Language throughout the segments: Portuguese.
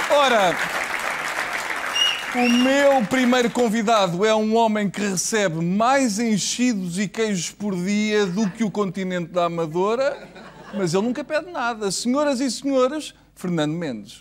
Ora, o meu primeiro convidado é um homem que recebe mais enchidos e queijos por dia do que o continente da Amadora, mas ele nunca pede nada. Senhoras e senhores, Fernando Mendes.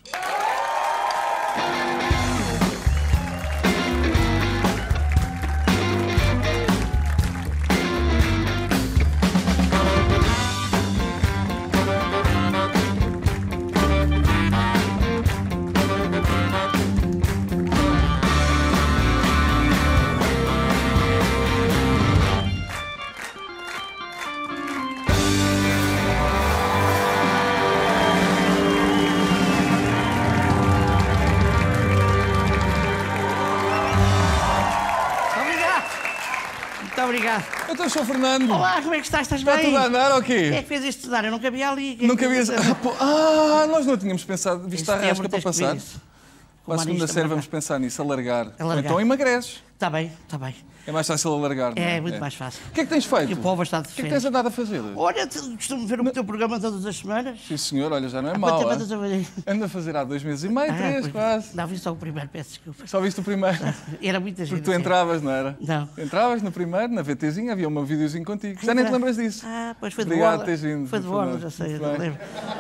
Obrigado. Eu sou o Fernando. Olá, como é que estás? Estás bem? Está tudo a andar ou quê? Quem é que fez isto estudar? Eu não cabia ali. Não cabia... nós não tínhamos pensado. Viste a rasca para passar? Para a segunda série vamos pensar nisso, alargar. Então emagreces. Está bem, está bem. É mais fácil alargar, não é? É muito mais fácil. O que é que tens feito? E o povo está de férias. O que é que tens andado a fazer? Olha, costumo ver o teu programa todas as semanas. Sim, senhor, olha, já não é mau. Ando a fazer há 2 meses e meio, 3, quase. Não, vi só o primeiro, peço desculpa. Só viste o primeiro? Era muita gente. Porque tu entravas, não era? Não. Entravas no primeiro, na VTzinha, havia um videozinho contigo. Já nem te lembras disso? Ah, pois foi de Obrigado bola. por teres vindo. Foi de bola, já sei. Lembro.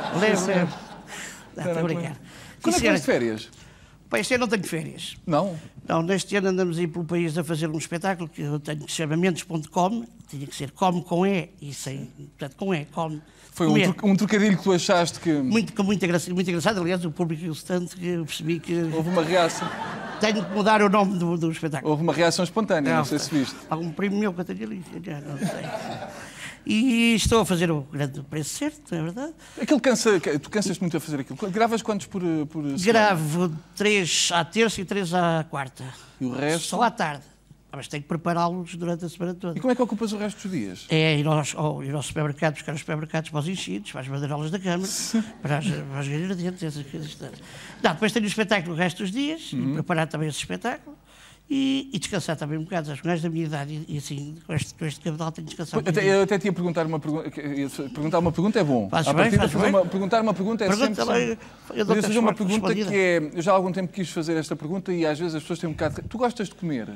Muito obrigado. Quando é que vais de férias? Pá, este ano não tenho férias. Não? Não, neste ano andamos aí pelo país a fazer um espetáculo que eu tenho que se chama Mendes.com. Tinha que ser come com E e sem... Portanto, com E, come. Foi um trocadilho que tu achaste que... Muito engraçado. Aliás, o público viu-se tanto que eu percebi que... Houve uma reação. Tenho que mudar o nome do espetáculo. Houve uma reação espontânea, não sei se viste. Algum primo meu que eu tenho ali, não sei. E estou a fazer o grande preço certo, não é verdade? Aquilo tu cansas-te muito a fazer aquilo. Gravas quantos por semana? Gravo 3 à terça e 3 à quarta. E o resto? Só à tarde. Mas tenho que prepará-los durante a semana toda. E como é que ocupas o resto dos dias? É ir ao supermercado, buscar os supermercados para os enchidos, para as bandeirolas da Câmara, para as ingredientes, essas coisas todas. Não, depois tenho o espetáculo o resto dos dias, e preparar também esse espetáculo. E descansar também um bocado. Os gajos da minha idade, e assim, com este cabedal, tenho que descansar. Eu até te ia perguntar uma pergunta. Perguntar uma pergunta é bom. Faz bem. Perguntar uma pergunta é sempre... Eu dou fazer uma pergunta que é... Eu já há algum tempo quis fazer esta pergunta e às vezes as pessoas têm um bocado... Tu gostas de comer?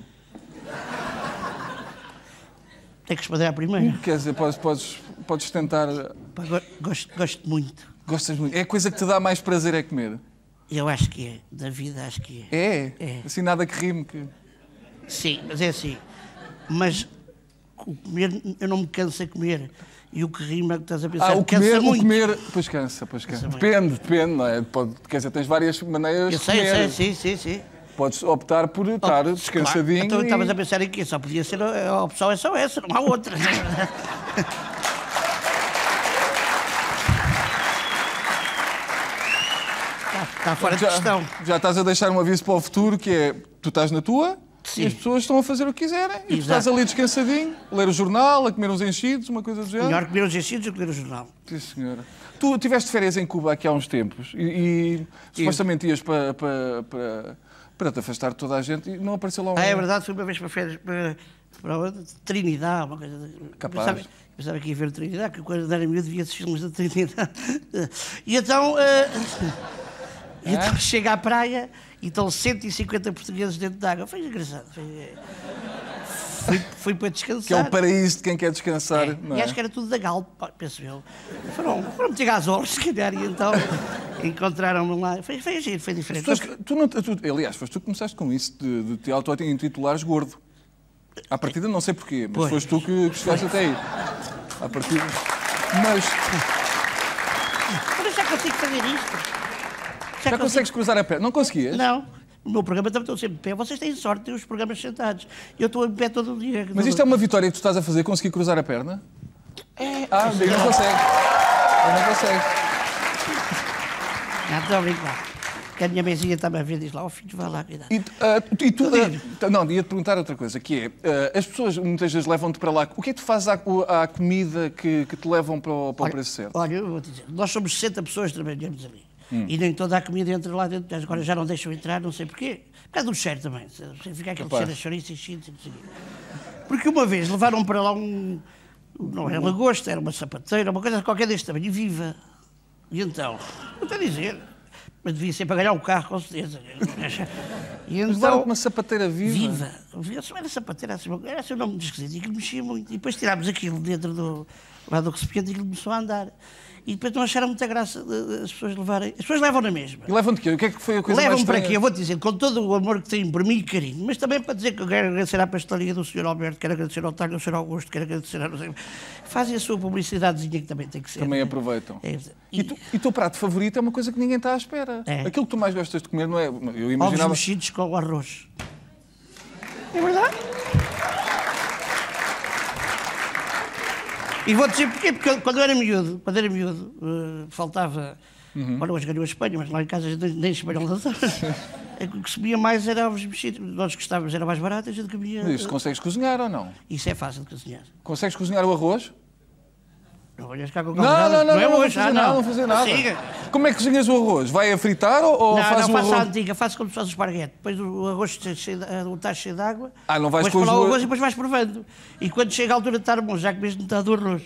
Tem que responder à primeira. Quer dizer, podes tentar... Gosto muito. Gostas muito? É a coisa que te dá mais prazer é comer? Eu acho que é. Da vida, acho que é. É? É. Assim, nada que rime que... Sim, mas é assim. Mas comer, eu não me canso a comer. E o que rima, que estás a pensar, cansa muito. O comer, pois cansa. Depende, não é? Quer dizer, tens várias maneiras de comer. Eu sei, sim. Podes optar por estar descansadinho. Claro. Então estavas a pensar em quê? Só podia ser a opção é só essa, não há outra. Está fora de questão. Já estás a deixar um aviso para o futuro, que é, tu estás na tua, sim, e as pessoas estão a fazer o que quiserem. E tu estás ali descansadinho, a ler o jornal, a comer uns enchidos, uma coisa do género. Melhor comer uns enchidos do que ler o jornal. Sim, senhora. Tu tiveste férias em Cuba aqui há uns tempos e supostamente ias para te afastar de toda a gente e não apareceu lá um... É verdade, fui uma vez para férias para Trinidad, uma coisa... Capaz. Pensava que ia ver Trinidad, que quando era miúdo via esses filmes da Trinidad. E então... Então chego à praia e estão 150 portugueses dentro de água. Foi engraçado. Fui para descansar. Que é o paraíso de quem quer descansar. Não é? E acho que era tudo da Galp, penso eu. Foram meter gasóleo, se calhar, e então encontraram-me lá. Foi giro, foi diferente. Aliás, foste tu que começaste com isso, de te auto-intitulares gordo. À partida não sei porquê, mas foste tu que chegaste até aí. À partida... Mas já consigo fazer isto. Já consegues cruzar a perna? Não conseguias? Não. O meu programa também estou sempre de pé. Vocês têm sorte de ter os programas sentados. Eu estou em pé todo o dia. Mas isto é uma vitória que tu estás a fazer, conseguir cruzar a perna? Daí não consegue. Não consegue. Não, estou a brincar. Que a minha mesinha está-me a ver, diz lá, filho, vai lá, cuidado. Não, ia-te perguntar outra coisa, que é, as pessoas muitas vezes levam-te para lá. O que é que tu fazes à comida que te levam para o preço certo? Olha, eu vou te dizer, nós somos 60 pessoas que trabalhamos ali. E nem toda a comida entra lá dentro. Agora já não deixam entrar, não sei porquê. Por causa do cheiro também. Fica aquele cheiro a chouriço e chido. Porque uma vez levaram para lá não era lagosta, era uma sapateira, uma coisa qualquer deste tamanho, e viva. E então, não estou a dizer, Mas devia ser para ganhar o carro, com certeza. E Levaram-te uma sapateira viva. Viva. Era sapateira, era assim um nome esquisito. E que mexia muito. E depois tirámos aquilo dentro lá do recipiente e aquilo começou a andar. E depois não acharam muita graça as pessoas levarem. As pessoas levam na mesma. E levam-te quê? O que é que foi a coisa mais Levam para estranha? aqui, eu vou-te dizer, com todo o amor que têm por mim e carinho, mas também para dizer que eu quero agradecer à pastelaria do Sr. Alberto, quero agradecer ao Talho, ao Sr. Augusto, quero agradecer a... Fazem a sua publicidadezinha que também tem que ser. Também aproveitam. É, E o teu prato favorito é uma coisa que ninguém está à espera. É. Aquilo que tu mais gostas de comer, não é? Eu ovos imaginava... mexidos com arroz. É verdade? E vou dizer porquê, porque quando eu era miúdo, faltava... Ora, hoje ganhou a Espanha, mas lá em casa nem espanhol não dava. O que subia mais era ovos mexidos. Nós gostávamos, era mais barato, a gente comia... Mas isto consegues cozinhar ou não? Isso é fácil de cozinhar. Consegues cozinhar o arroz? Não olhas cá com Não é vou hoje, fazer nada, não vou fazer nada. Siga. Como é que cozinhas o arroz? Vai a fritar ou Não, faz não o faço a arroz? antiga, faço como se faz o esparguete. Depois o arroz está cheio de água. Não vais depois com os põe lá o dois- arroz e depois vais provando. E quando chega a altura de estar bom, já comeste metade do arroz.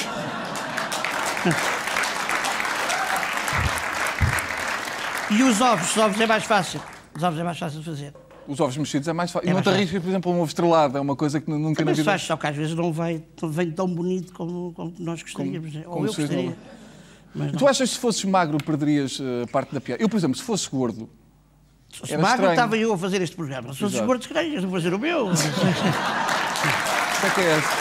E os ovos é mais fácil. Os ovos é mais fácil de fazer. Os ovos mexidos é mais fácil. É E não mais te fácil. arriscas, por exemplo, a um ovo estrelado. É uma coisa que nunca na Mas vida... faz, só que às vezes não vem tão bonito como nós gostaríamos. Ou como eu se diz, gostaria. Mas Tu achas que se fosses magro perdererias parte da piada? Eu, por exemplo, se fosse gordo... se era magro estranho. estava eu a fazer este programa. Se fosse Exato. gordo, se calhar ias fazer o meu. Isso é que é esse.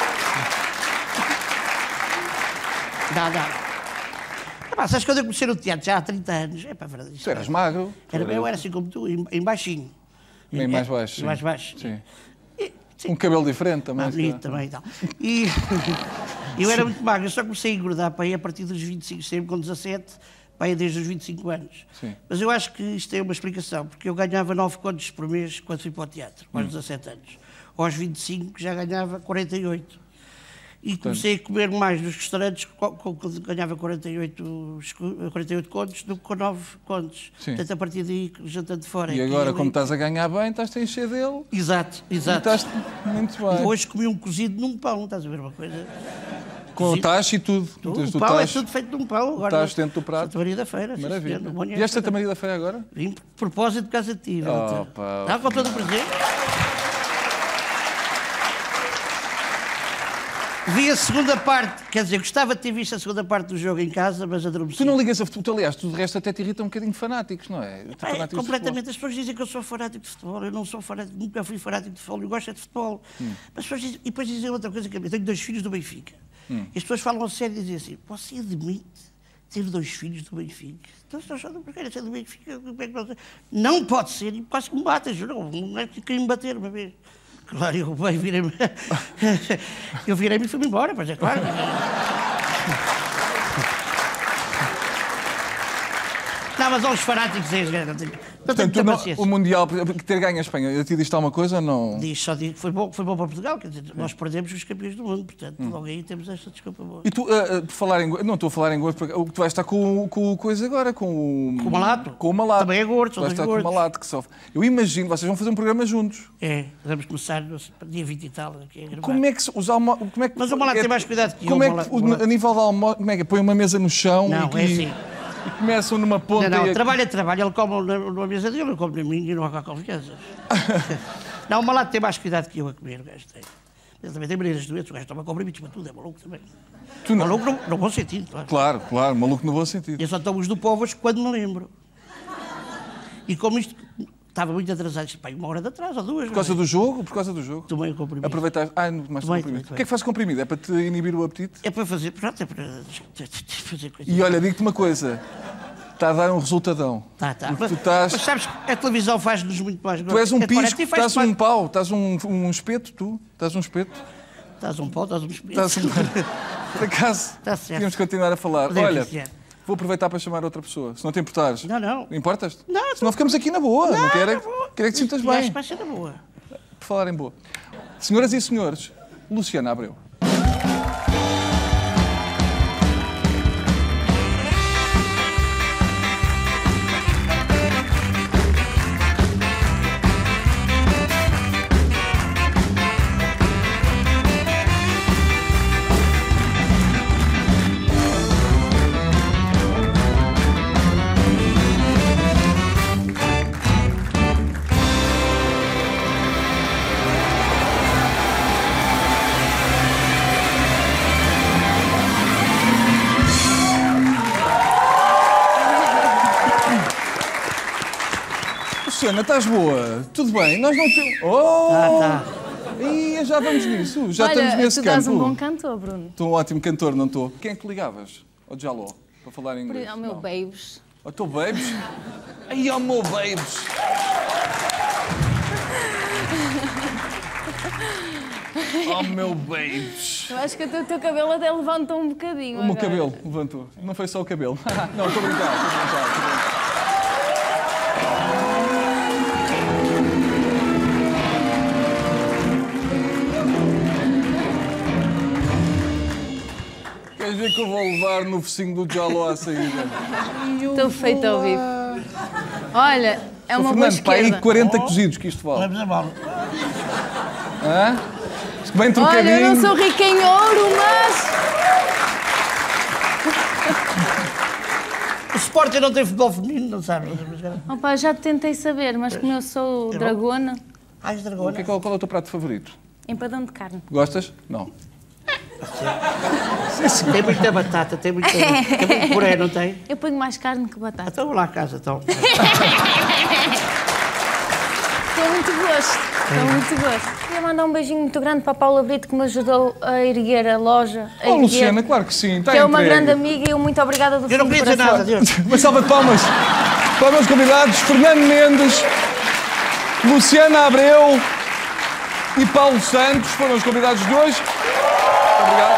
Dá. Sabes quando eu comecei no teatro já há 30 anos? É para verdade. Tu eras magro. Eu era assim como tu, em baixinho. Bem mais baixo. sim. Mais baixo. Sim. E, sim, Um cabelo diferente também. se bonito calhar. também e tal. E eu era muito magro, eu só comecei a engordar para aí a partir dos 25, sempre com 17, para aí desde os 25 anos. Sim. Mas eu acho que isto tem uma explicação, porque eu ganhava 9 contos por mês quando fui para o teatro, aos 17 anos. Aos 25 já ganhava 48. E comecei a comer mais nos restaurantes quando ganhava 48 contos do que com 9 contos. Sim. Portanto, a partir daí, jantando fora. E agora, como estás a ganhar bem, estás-te a encher dele. Exato. E estás muito bem. Hoje comi um cozido num pão, estás a ver uma coisa? Com o tacho e tudo. Tens O o pão é tacho. tudo feito num pão. Agora, tacho dentro do prato. Santa Maria da Feira. sim, Maravilha. senhor, bom E esta Santa Maria da Feira agora? Vim por propósito de casa de ti. Oh, pá. Está com todo o prazer. Vi a segunda parte, quer dizer, gostava de ter visto a segunda parte do jogo em casa, mas adormeci. Tu não ligas a futebol, aliás, tu de resto até te irrita um bocadinho fanáticos, não é? Fanáticos de Completamente. As pessoas dizem que eu sou fanático de futebol. Eu não sou fanático, nunca fui fanático de futebol. Eu gosto é de futebol. Mas as pessoas dizem, e depois dizem outra coisa que eu tenho 2 filhos do Benfica. E as pessoas falam a sério e dizem assim: você admite ter 2 filhos do Benfica? Então, se eu sou do Benfica, do Benfica, como é que você... Não pode ser, e quase que me batem, juro. Não é que querem me bater uma vez. Claro, eu bem virei-me. Eu virei-me e fui-me embora, mas é claro. Não, mas aos fanáticos é. Não tenho Portanto, muita tu paciência. o Mundial, ter ganho a Espanha, a ti diz-te alguma coisa ou não? Só digo que foi bom para Portugal, quer dizer, nós perdemos os campeões do mundo, portanto, logo aí temos esta desculpa boa. E tu, por falar em não estou a falar em gosto, porque tu vais estar com o coisa agora, com o Malato. Com o Malato. Também é gordo, são vais dois estar com o gordos. Malato, que sofre. Eu imagino, vocês vão fazer um programa juntos. Vamos começar no dia 20 e tal, aqui a gravar. Como é que se usa como é que Mas o Malato tem mais cuidado que eu, Como é o que, Malato- a nível de almoço, como é que é? Põe uma mesa no chão Não, e, é assim. e começam numa ponta Não, e... trabalha, ele come numa mesa dele, eu como na minha e não há confianças. Não, o Malato tem mais cuidado que eu a comer, o gajo tem. Ele também tem maneiras doentes, o gajo toma comprimidos para tudo, é maluco também. Tu não- Maluco no bom sentido, claro. Claro, maluco no bom sentido. Eu só tomo os do Povas quando me lembro. E como isto estava muito atrasado, pá, 1 hora de atraso ou 2. Por causa do jogo? Por causa do jogo. Tomei o comprimido. Aproveitaste... mais Tomei, comprimido. tomei. O que é que faz comprimido? É para te inibir o apetite? É para fazer, pronto, é para fazer coisas. E olha, digo-te uma coisa. Está a dar um resultadão. Tá. Porque Mas, tu estás... mas sabes que a televisão faz-nos muito mais Tu és um gosto. pisco, estás um pau, estás um espeto, tu. Estás um espeto. Estás um pau, estás um espelho. Estás um... Por acaso, Tá certo. tínhamos que continuar a falar. Podemos, Olha, sim, senhor. vou aproveitar para chamar outra pessoa. Se não te importares. Não. Importas-te? Não, Senão ficamos aqui na boa. Não quero, na boa. quero é que te sintas E acho bem. que vai ser na boa. Por falar em boa. Senhoras e senhores, Luciana Abreu. Luciana, estás boa? Tudo bem? Nós não temos... Oh! Tá. E já vamos nisso, já Olha, estamos nesse tu campo. dás um bom cantor, Bruno. Estou um ótimo cantor, não estou? Quem é que ligavas? Ao Jaló, para falar em inglês? Ao meu Não. babes. Ao teu babes? Ai, ao meu babes! Oh, meu babes! Eu acho que o teu cabelo até levanta um bocadinho. O meu agora. cabelo levantou. Não foi só o cabelo. Não, estou a brincar, estou a brincar. Queres ver que eu vou levar no focinho do Jaló à saída? Estou feito ao vivo. Olha, é uma boa Fernando, pá, aí esquerda. 40 cozidos que isto vale. Levamos a bola. Hã? Isto bem Olha, trocadinho. eu não sou rica em ouro, mas... O Sporting não tem futebol feminino, não sabe? Opa, já tentei saber, mas como eu sou dragona, Ai, dragona. Qual é o teu prato favorito? empadão de carne. Gostas? Não. Tem muita batata, tem muito puré, não tem? Eu ponho mais carne que batata. Então vou lá à casa, então. Com muito gosto. Com muito gosto. Queria mandar um beijinho muito grande para a Paula Brito, que me ajudou a erguer a loja. Oh, Luciana, claro que sim. Está Que é uma entregue. grande amiga e eu muito obrigada do Eu fundo não do queria dizer coração. nada, Deus. Uma salva de palmas para os meus convidados, Fernando Mendes, Luciana Abreu e Paulo Santos, foram os convidados de hoje. Muito obrigado.